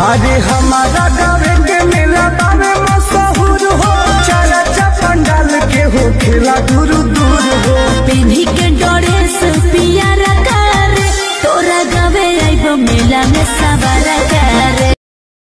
अरे हमारा गावे के मेला बावे मशहूर हो, चर्चा पंडाल के हो खेला दूर दूर हो। पिन्ही के डोरे से पिया रखा रे, तोरा गावे आइब मेला में सवार करे।